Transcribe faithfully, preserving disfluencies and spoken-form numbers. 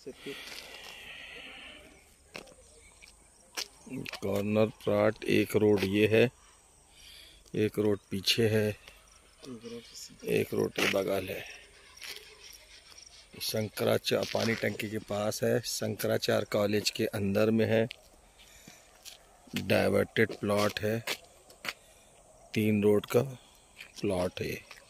Corner plot. एक road ये है, एक रोड पीछे है, एक रोड के बगल है। शंकराचार्य पानी टंकी के पास है, शंकराचार्य कॉलेज के अंदर में है। डाइवर्टेड प्लॉट है, तीन रोड का प्लॉट है।